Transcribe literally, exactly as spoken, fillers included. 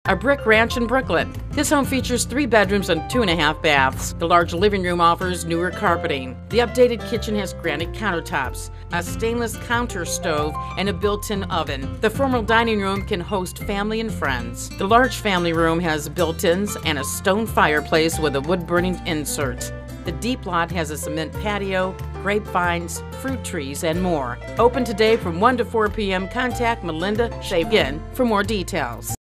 A brick ranch in Brooklyn. This home features three bedrooms and two and a half baths. The large living room offers newer carpeting. The updated kitchen has granite countertops, a stainless counter stove, and a built-in oven. The formal dining room can host family and friends. The large family room has built-ins and a stone fireplace with a wood-burning insert. The deep lot has a cement patio, grapevines, fruit trees, and more. Open today from one to four p m Contact Melinda Chagin for more details.